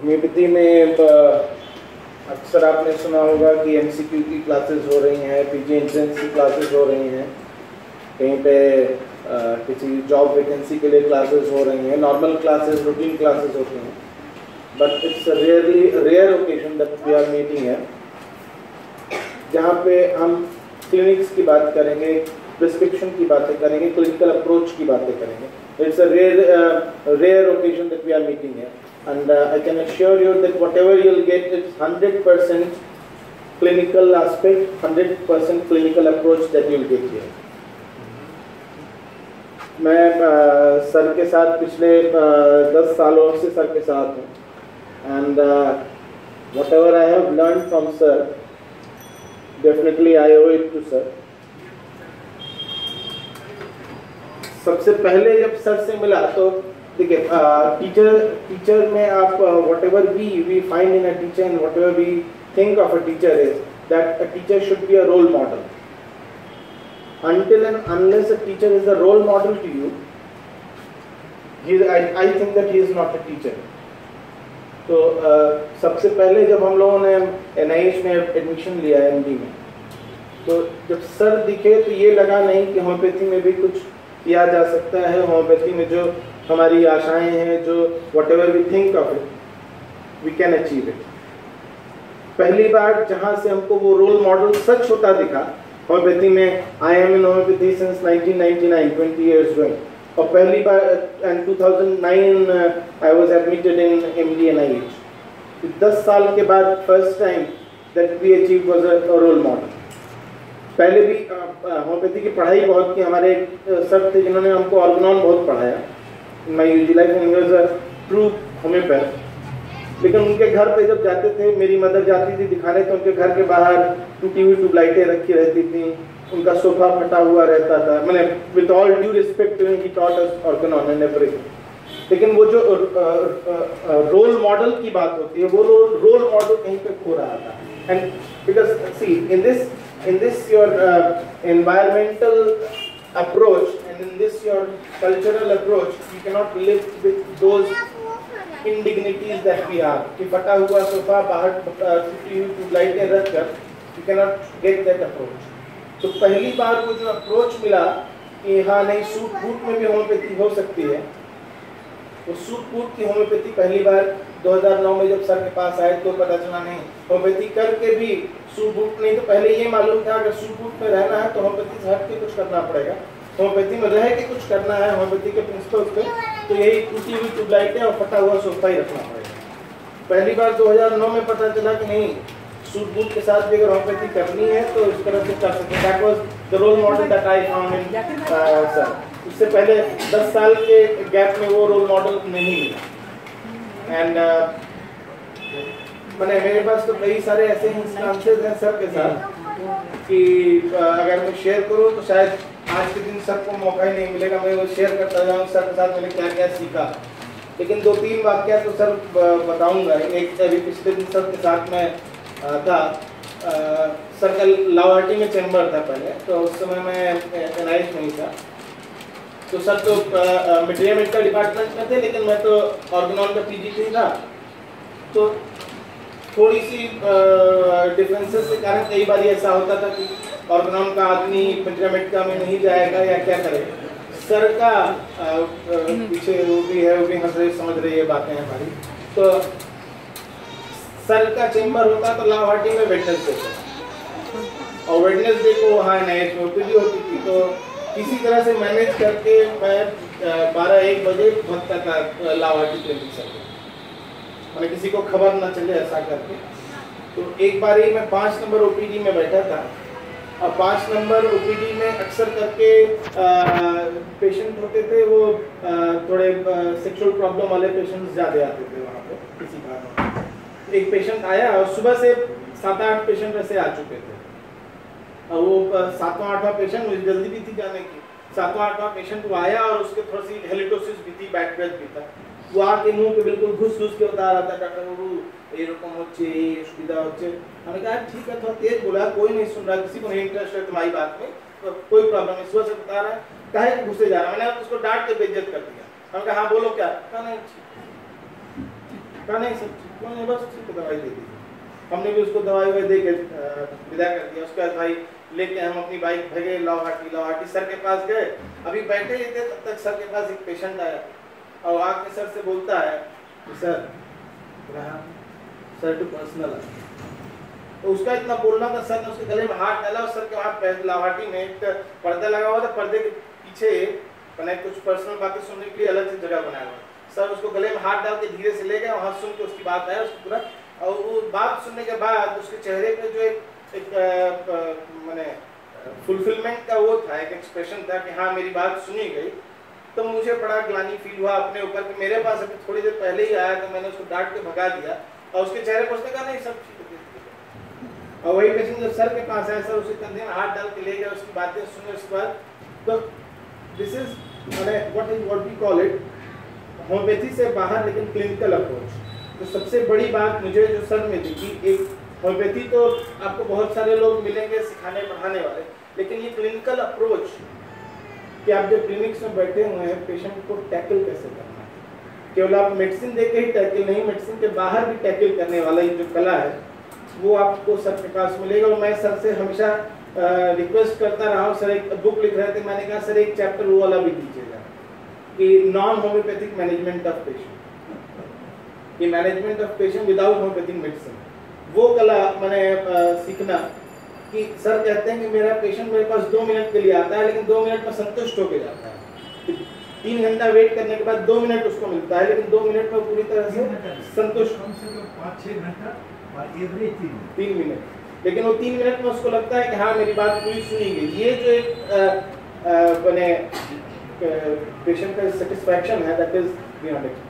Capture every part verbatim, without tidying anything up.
Homeopathy में अक्सर आपने सुना होगा कि एमसीक्यू की क्लासेस हो रही हैं, पीजी एंट्रेंस की क्लासेस हो रही हैं, कहीं पे आ, किसी जॉब वैकेंसी के लिए क्लासेस हो रही हैं, नॉर्मल क्लासेस, रूटीन क्लासेस होती हैं। But it's rarely rare occasion that we are meeting है जहाँ पे हम क्लिनिक्स की बात करेंगे, प्रिस्क्रिप्शन की बातें करेंगे, क्लिनिकल अप्रोच की बातें करेंगे. It's a rare, uh, rare occasion that we are meeting here, and uh, I can assure you that whatever you'll get is one hundred percent clinical aspect, one hundred percent clinical approach that you'll get here. मैं uh, sir के साथ पिछले uh, दस सालों से sir के साथ हूँ, and uh, whatever I have learned from sir, definitely I owe it to sir. सबसे पहले जब सर से मिला तो देखिए, टीचर टीचर में आप whatever we we find in a teacher and whatever we think of a teacher is that a teacher should be a role model. Until and unless a teacher is a role model to you, he I, I think that he is not a teacher. तो uh, सबसे पहले जब हम लोगों ने N I H में admission लिया M D में, तो जब सर दिखे तो ये लगा नहीं कि होम्योपैथी में भी कुछ किया जा सकता है. होम्योपैथी में जो हमारी आशाएं हैं, जो whatever we think of it, we can achieve it. पहली बार जहाँ से हमको वो रोल मॉडल सच होता दिखा होम्योपैथी में, I am in homeopathy since nineteen ninety nine, twenty years going. और पहली बार in two thousand nine I was admitted in MD NIH. दस साल के बाद first time that we achieve was a role model. पहले भी होम्योपैथी की पढ़ाई बहुत की. हमारे सर थे जिन्होंने हमको ऑर्गेनॉन बहुत पढ़ाया. My UG life in was a true homeopath. लेकिन उनके घर पे जब जाते थे, मेरी मदर जाती थी दिखाने, तो उनके घर के बाहर टूटी हुई ट्यूबलाइटें रखी रहती थी, उनका सोफा फटा हुआ रहता था. मैंने with all due respect to him, he taught us Organon and everything. लेकिन वो जो रोल मॉडल की बात होती है, वो रोल मॉडल कहीं पे खो रहा था. And because see in this in this your uh, environmental approach and in this your cultural approach, you cannot live with those indignities that we are. कि फटा हुआ सोफा बाहर टूटी हुई ट्यूबलाइटें रख कर, you cannot get that approach. तो पहली बार वो जो अप्रोच मिला कि हाँ नहीं, सूट बूट में भी होम्योपैथी हो सकती है, वो सूट बूट की होम्योपैथी पहली बार दो हज़ार नौ में जब सर के पास आए तो पता चला नहीं होम्योपैथी करके भी सूट बूट नहीं. तो पहले ये मालूम था अगर सूट बूट में रहना है तो होम्योपैथी से हट के कुछ करना पड़ेगा, होम्योपैथी में रह के कुछ करना है होम्योपैथी के प्रिंसिपल्स पे, तो यही टूटी हुई ट्यूबलाइटें और फटा हुआ सोफा ही रखना पड़ेगा. पहली बार दो हज़ार नौ में पता चला कि नहीं, सूट बूट के साथ भी अगर होम्योपैथी करनी है तो इस तरह से कर सकते. That was the role model that I found in sir. उससे पहले दस साल के गैप में वो रोल मॉडल नहीं मिला. एंड मैंने मेरे पास तो कई सारे ऐसे इंस्टांसेस हैं सर के साथ कि अगर मैं शेयर करूँ तो शायद आज के दिन सर को मौका ही नहीं मिलेगा. मैं वो शेयर करता जाऊँ सर के साथ मैंने क्या क्या सीखा. लेकिन दो तीन वाक्य तो सर बताऊंगा. एक अभी पिछले दिन सर के साथ में था, सर का लाहौटी में चैम्बर था पहले, तो उस समय मैं एनआईएच में ही था. तो सर तो मटेरियल मेडिकल डिपार्टमेंट में थे, लेकिन मैं तो ऑर्गेनॉन का पीजी ही था. तो थोड़ी सी डिफरेंसेस के कारण कई बार ऐसा होता था कि ऑर्गेनॉन का आदमी मटेरियल मेडिकल में नहीं जाएगा या क्या करेगा. सर का आ, आ, पीछे वो भी है, वो भी हंस रही समझ रही है बातें हमारी. तो सर का चेम्बर होता तो लाहौटी में वेडनेसडे को, और वेडनेसडे को वहाँ एनआईएच में ओपीडी होती थी. तो किसी तरह से मैनेज करके मैं बारह एक बजे पहुँचता था लाहौटी क्लिनिक सर. मैंने किसी को खबर ना चले ऐसा करके. तो एक बार ही मैं पाँच नंबर ओपीडी में बैठा था, और पाँच नंबर ओपीडी में अक्सर करके पेशेंट होते थे वो आ, थोड़े सेक्सुअल प्रॉब्लम वाले पेशेंट्स ज़्यादा आते थे वहाँ पे किसी कारण. एक पेशेंट आया और सुबह से सात आठ पेशेंट ऐसे आ चुके थे. और वो सातवां आठवां पेशेंट, मुझे जल्दी भी थी जाने की, सातवां आठवां पेशेंट वो आया और उसके थोड़ी सी हेलिटोसिस भी थी, बैक ब्रेथ भी था. वो आके मुंह पे बिल्कुल घुस घुस के बता रहा था, डॉक्टर बाबू এরকম হচ্ছে এই সুবিধা হচ্ছে. मैंने कहा ठीक है, थोड़ा तेज बोला, कोई नहीं सुन रहा, किसी को नहीं इंटरेस्ट है तुम्हारी बात में, तो कोई प्रॉब्लम नहीं, सुबह से बता रहा है, काहे घुसे जा रहा. मैंने उसको डांट के बेइज्जत कर दिया. मैंने कहा हाँ बोलो क्या. कहा नहीं कहा नहीं सब ठीक, उन्होंने बस ठीक दवाई दे दी। हमने भी उसको दवाई ववाई दे के विदा कर दिया। उसके बाद भाई लेके हम अपनी बाइक भगे लाहौटी। लाहौटी सर के पास गए, अभी बैठे ही थे तब तक सर के पास एक पेशेंट आया और आके सर से बोलता है कि सर सर टू पर्सनल। तो उसका इतना बोलना था, सर ने उसके गले में हाथ डाला और सर के हाथ लाहौटी में एक पर्दा लगा हुआ था, पर्दे के पीछे मैंने कुछ पर्सनल बातें सुनने के लिए अलग से जगह बनाया हुआ। सर उसको गले में हाथ डाल के धीरे से ले गए, वहाँ सुन के उसकी बात आया उसको पूरा। और वो बात सुनने के बाद उसके चेहरे पे जो एक, एक मैंने फुलफिलमेंट का वो था, एक एक्सप्रेशन था कि हाँ मेरी बात सुनी गई। तो मुझे बड़ा ग्लानि फील हुआ अपने ऊपर कि मेरे पास अभी थोड़ी देर पहले ही आया तो मैंने उसको डांट के भगा दिया और उसके चेहरे पर उसने कहा नहीं सब ठीक है। और वही पेशेंट जब सर के पास आया, सर उसे कंधे में हाथ डाल के ले गए, उसकी बातें सुने उसके बाद। तो दिस इज मैंने what is what we call it homeopathy से बाहर लेकिन क्लिनिकल अप्रोच। तो सबसे बड़ी बात मुझे जो सर में दिखी, एक होम्योपैथी तो आपको बहुत सारे लोग मिलेंगे सिखाने पढ़ाने वाले, लेकिन ये क्लिनिकल अप्रोच कि आप जब क्लिनिक्स में बैठे हुए हैं पेशेंट को टैकल कैसे करना है। केवल आप मेडिसिन देके ही टैकल नहीं, मेडिसिन के बाहर भी टैकल करने वाला ये जो कला है वो आपको सर के पास मिलेगा। और मैं सर से हमेशा रिक्वेस्ट करता रहा हूँ, सर एक बुक लिख रहे थे, मैंने कहा सर एक चैप्टर वो वाला भी दीजिएगा कि non homeopathic management of patient, कि management of patient without homeopathic medicine. वो कला मैंने सीखना कि सर कहते हैं कि मेरा पेशेंट मेरे पास दो मिनट के लिए आता है लेकिन दो मिनट में संतुष्ट होकर जाता है। तीन घंटा वेट करने के बाद दो मिनट उसको मिलता है लेकिन दो मिनट में पूरी तरह से संतुष्ट, पाँच छः घंटा और एवरेज तीन मिनट, लेकिन वो तीन मिनट में उसको लगता है कि हाँ मेरी बात पूरी सुनी गई। ये जो एक बने पेशेंट का सेटिस्फैक्शन है दैट इज बियॉन्ड एक्सपेक्टेशन।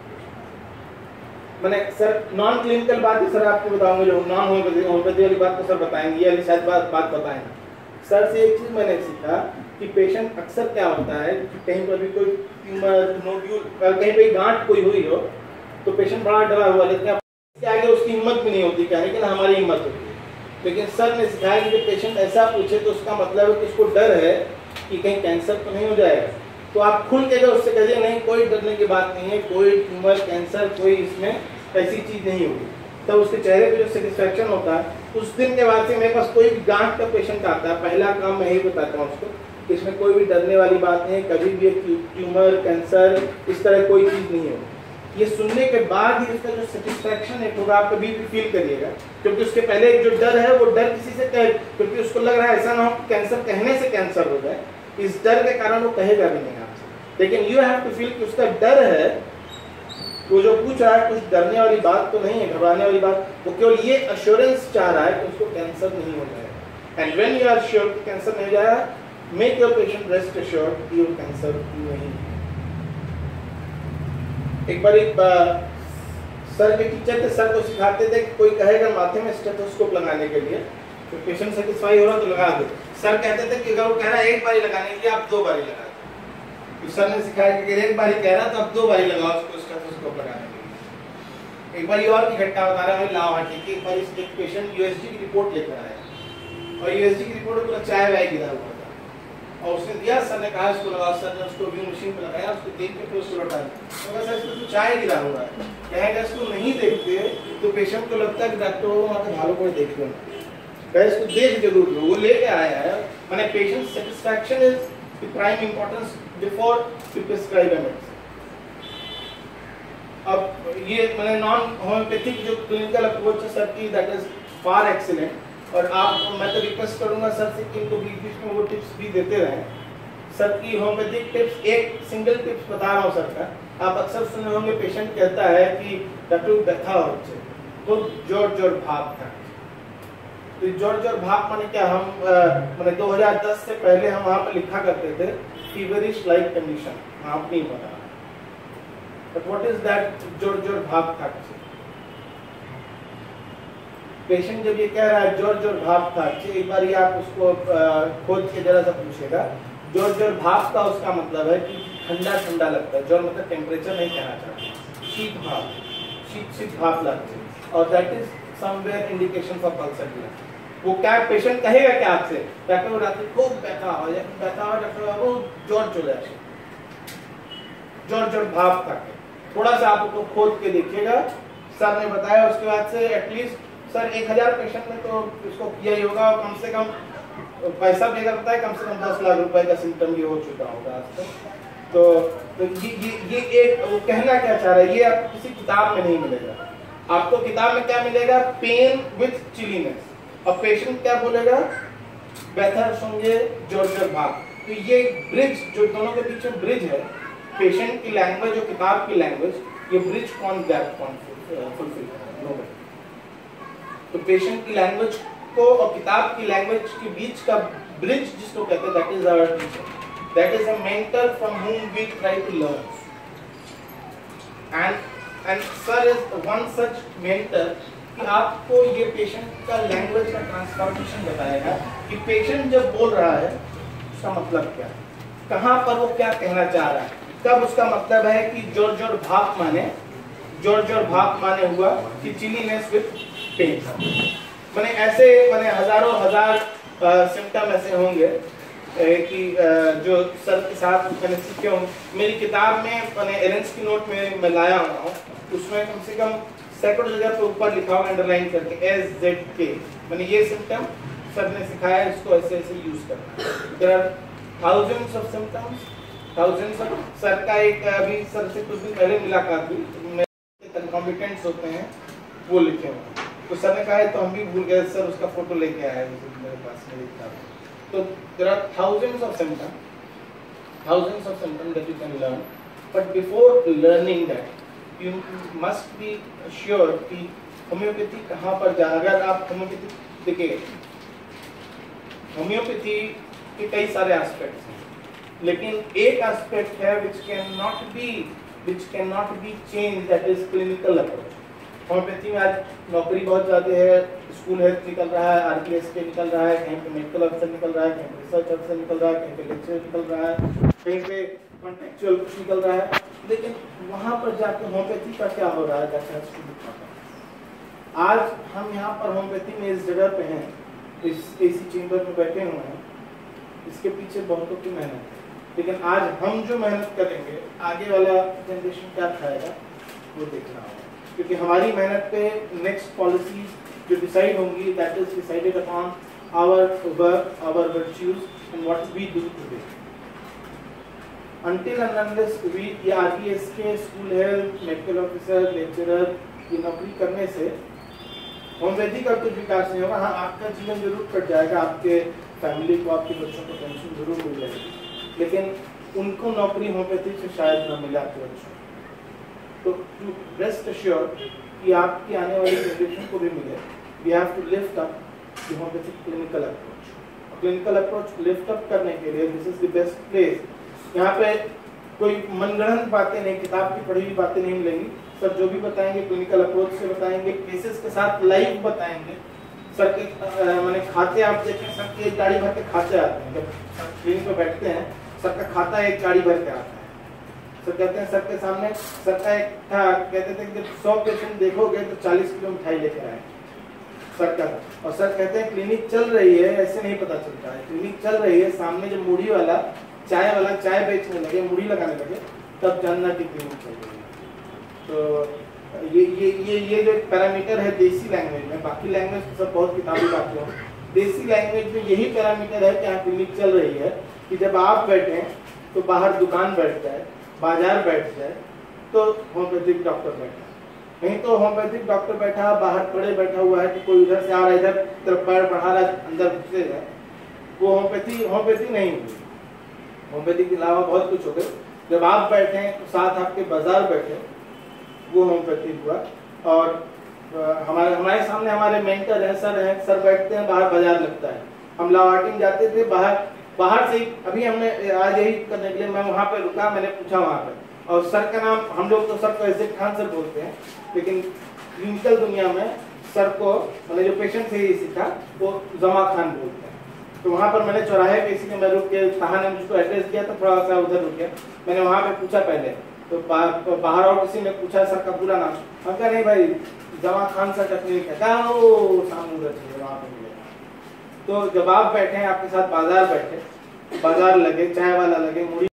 मैंने सर नॉन क्लिनिकल बात ही सर आपको बताऊंगा, जो नॉन होम्योपैथी वाली बात तो सर बताएंगे, ये वाली शायद बात बात बताएंगे। सर से एक चीज मैंने सीखा कि पेशेंट अक्सर क्या होता है कि कहीं पर भी कोई ट्यूमर नोड्यूल कहीं पे गांठ कोई हुई हो तो पेशेंट बड़ा डरा हुआ, लेकिन इसके आगे उसकी हिम्मत भी नहीं होती कहने की, ना हमारी हिम्मत होती है। लेकिन सर ने सिखाया कि जब पेशेंट ऐसा पूछे तो उसका मतलब है कि उसको डर है कि कहीं कैंसर तो नहीं हो जाएगा। तो आप खुल के उससे कहिए नहीं कोई डरने की बात नहीं है, कोई ट्यूमर कैंसर कोई इसमें ऐसी चीज नहीं होगी। तब उसके चेहरे पे जो सेटिस्फैक्शन होता है, उस दिन के बाद से मेरे पास कोई भी गांठ का पेशेंट आता है, पहला काम मैं यही बताता हूँ उसको कि इसमें कोई भी डरने वाली बात नहीं है, कभी भी ट्यूमर कैंसर इस तरह कोई चीज नहीं होगी। ये सुनने के बाद ही उसका जो सेटिस्फैक्शन एक होगा आप कभी भी फील करिएगा, क्योंकि उसके पहले जो डर है वो डर किसी से कहे, क्योंकि उसको लग रहा है ऐसा ना हो कैंसर कहने से कैंसर हो जाए, इस डर के कारण वो कहेगा भी नहीं आपसे। लेकिन यू हैव टू फील कि उसका डर है, वो जो पूछ रहा है कुछ डरने वाली बात तो नहीं है, घबराने वाली बात, वो केवल ये अश्योरेंस चाह रहा है कि उसको कैंसर नहीं हो जाएगा। And when you are sure कि कैंसर नहीं हो जाएगा, make your patient rest assured कि वो कैंसर नहीं है। एक बार एक सर के टीचर थे, सर को सिखाते थे कि कोई कहेगा माथे में स्टेथोस्कोप लगाने के लिए तो पेशेंट सेटिस्फाई हो रहा तो लगा दो। सर कहते थे कि अगर वो कह रहा है एक बारी लगाने के लिए आप दो बारी लगा दो। सर ने सिखाया कि एक बारी कह रहा तो आप दो बारी लगाओ उसको स्टेथोस्कोप लगाने के लिए। एक बार और की घटना बता रहा है लाहौटी की। एक बार एक पेशेंट यूएसजी की रिपोर्ट लेकर आया और यूएसजी की रिपोर्ट में चाय वाय गिरा हुआ था और उसने दिया, सर ने कहा इसको लगाओ। सर ने उसको व्यू मशीन पे लगाया, उसको देख के फिर उसको लौटा दिया। सर इसमें तो चाय गिरा हुआ है, कहेगा इसको नहीं देखते तो पेशेंट को लगता है कि डॉक्टर वो वहाँ के भालों को देख लो, इसको देख जरूर लो। वो लेके आया है, मैंने patient satisfaction is the prime importance before to prescribe a medicine. अब ये मैंने नॉन होम्योपैथिक जो क्लिनिकल अप्रोच है सर की, दैट इज फार एक्सीलेंट। और आप मैं तो रिक्वेस्ट करूंगा सर से कि इनको बीच बीच में वो टिप्स भी देते रहें। सर की होम्योपैथिक टिप्स, एक सिंगल टिप्स बता रहा हूँ सर का। आप अक्सर सुने होंगे पेशेंट कहता है कि डॉक्टर व्यथा होচ্ছে तो जोर जोर भाप था। तो जोर जोर भाप माने क्या, हम मैंने दो हज़ार दस से पहले हम वहाँ पे लिखा करते थे फीवरिश लाइक कंडीशन, आप नहीं पता बट व्हाट इज दैट जोर जोर भाप था। पेशेंट जब ये कह रहा है जोर जोर भाप था, एक बार ये आप उसको खोज के जरा सा पूछेगा। जोर जोर भाप का उसका मतलब है कि ठंडा ठंडा लगता है, जोर मतलब टेम्परेचर नहीं कहना चाहता, शीत भाप, शीत शीत भाप लगती है और that is somewhere indication for pulsar. वो क्या पेशेंट कहेगा क्या आपसे, डॉक्टर रात को बैठा हो या बैठा हो डॉक्टर वो जोर चले जाए, जोर जोर भाप था। थोड़ा सा आप उसको खोद के देखिएगा, सर ने बताया उसके बाद से एटलीस्ट सर एक हजार पेशेंट में तो इसको किया ही होगा, और कम से कम पैसा भी अगर बताए कम से कम दस लाख रुपए का सिम्टम ये हो चुका होगा आज तक। तो, तो ये ये ये एक वो कहना क्या चाह रहा है, ये आपको किसी किताब में नहीं मिलेगा। आपको किताब में क्या मिलेगा, पेन विथ चिलीनेस, और पेशेंट क्या बोलेगा, बेहतर सुनिए जोर-जोर भाग। तो ये ब्रिज जो दोनों के बीच में ब्रिज है, पेशेंट की लैंग्वेज और किताब की लैंग्वेज, ये ब्रिज कौन गैप कौन फुलफिल करेगा? तो पेशेंट की लैंग्वेज को और किताब की लैंग्वेज के बीच का ब्रिज जिसको कहते हैं, that is our teacher, that is a mentor from whom we try to learn, and and sir is one such mentor कि आपको ये पेशेंट का लैंग्वेज का ट्रांसफॉर्मेशन बताएगा कि पेशेंट जब बोल रहा है उसका मतलब क्या है, कहाँ पर वो क्या कहना चाह रहा है, कब उसका मतलब है कि जोर जोर भाप माने जोर जोर भाप माने हुआ कि चिलीनेस विथ पेन। मैंने ऐसे मैंने हजारों हजार सिम्टम ऐसे होंगे ए, कि आ, जो सर के साथ मैंने सीखे होंगे। मेरी किताब में मैंने एरेंस की नोट में मैं लाया हुआ हूँ, उसमें कम से कम सैकड़ों जगह पे ऊपर लिखा हुआ अंडरलाइन करके एस जेड के, मैंने ये सिम्टम सर ने सिखाया, इसको ऐसे ऐसे यूज करना। There are thousands of symptoms, thousands of. Sir का एक अभी सर से कुछ दिन पहले मुलाकात हुई, कंकॉमिटेंट्स होते हैं वो लिखे हुए, तो सर ने कहा है तो हम भी भूल गए, सर उसका फोटो लेके आए मेरे पास मेरी किताब। तो there are thousands of symptom, thousands of symptom that you can learn, but before learning that you must be sure कि होम्योपैथी कहाँ पर जा। अगर आप होम्योपैथी देखिए, होम्योपैथी के कई सारे एस्पेक्ट्स हैं, लेकिन एक एस्पेक्ट है which cannot be which cannot be changed, that is clinical approach। Homeopathy में आज नौकरी बहुत ज़्यादा है, स्कूल हेल्थ निकल रहा है, आरपीएस के निकल रहा है, कहीं पे मेडिकल अफसर निकल रहा है, कहीं पे रिसर्च अफसर निकल रहा है, कहीं पे लेक्चर निकल रहा है, कहीं पे कॉन्टेक्चुअल कुछ निकल रहा है, लेकिन वहाँ पर जाकर होम्योपैथी का क्या हो रहा है that has to be taught. आज हम यहाँ पर होम्योपैथी में इस जगह पे हैं, इस एसी चेंबर में बैठे हुए हैं, इसके पीछे बहुतों की मेहनत है, लेकिन आज हम जो मेहनत करेंगे आगे वाला जनरेशन क्या खाएगा वो देखना होगा, क्योंकि हमारी मेहनत पे नेक्स्ट पॉलिसीज जो डिसाइड होंगी that is decided upon our work, our virtues and what we do today. Until and unless we ये आरपीएस के school health, medical officer, lecturer की नौकरी करने से होम्योपैथी का कुछ विकास नहीं होगा। हाँ, आपका जीवन जरूर कट जाएगा, आपके फैमिली को, आपके बच्चों को पेंशन जरूर मिल जाएगी, लेकिन उनको नौकरी होम्योपैथी से शायद न मिले आपके बच्चों को। तो टू रेस्ट एश्योर कि आपकी आने वाली जनरेशन को भी मिले, we have to lift up the homeopathic clinical approach. Clinical approach lift up करने के लिए this is the best place. यहाँ पे कोई मनगढ़ंत बातें नहीं, किताब की पढ़ी हुई बातें नहीं मिलेंगी। सर जो भी बताएंगे क्लिनिकल अप्रोच से बताएंगे, केसेस के साथ लाइव बताएंगे। सर के मैंने खाते आप देखें, सर के एक गाड़ी भर के खाते आते हैं, जब क्लिनिक में बैठते हैं सर का खाता एक गाड़ी भर के आता है। सर कहते हैं, सर के सामने सर का एक था, कहते थे कि जब सौ पेशेंट देखोगे तो चालीस किलो मिठाई लेकर आए सर का। और सर कहते हैं क्लिनिक चल रही है ऐसे नहीं पता चलता है, क्लिनिक चल रही है, सामने जब मूढ़ी वाला चाय वाला चाय बेचने लगे, मुड़ी लगाने लगे, तब जानना कि क्लिनिक चल रही है। तो ये ये ये ये जो पैरामीटर है देसी लैंग्वेज में, बाकी लैंग्वेज तो सब बहुत किताबी बातें हो, देसी लैंग्वेज में यही पैरामीटर है कि यहाँ क्लिनिक चल रही है कि जब आप बैठे तो बाहर दुकान बैठ जाए, बाजार बैठ जाए, तो होम्योपैथिक डॉक्टर बैठा, नहीं तो होम्योपैथिक डॉक्टर बैठा बाहर खड़े बैठा हुआ है कि कोई उधर से आ रहा है, इधर तरफ पैर बढ़ा रहा है, अंदर घुसेगा, वो होम्योपैथी होम्योपैथी नहीं हुई। होम्योपैथी के अलावा बहुत कुछ हो गए। जब आप बैठे तो साथ आपके बाजार बैठे, वो होम्योपैथी हुआ। और हमारे हमारे सामने हमारे मेंटर हैं, सर हैं, सर बैठते हैं, बाहर बाजार लगता है। हम लावाटिंग जाते थे, बाहर बाहर से ही अभी हमने आज यही करने के लिए मैं वहाँ पे रुका, मैंने पूछा वहाँ पे, और सर का नाम हम लोग तो सर को एजेड खान सर बोलते हैं, लेकिन क्लिनिकल दुनिया में सर को मतलब जो पेशेंट से ही सीखा वो जमा खान बोलते हैं। तो वहाँ पर मैंने चौराहे पे इसी में रुक के, कहा ने मुझको एड्रेस दिया तो थोड़ा सा उधर रुक गया, मैंने वहाँ पे पूछा पहले, तो बा, बाहर और किसी ने पूछा सर का पूरा नाम, हम कहा नहीं भाई जमा खान सर का क्लिनिक है, कहा वो सामने उधर चलिए वहाँ पे मिलेगा। तो जब आप बैठे हैं, आपके साथ बाजार बैठे, बाजार लगे, चाय वाला लगे, मुड़ी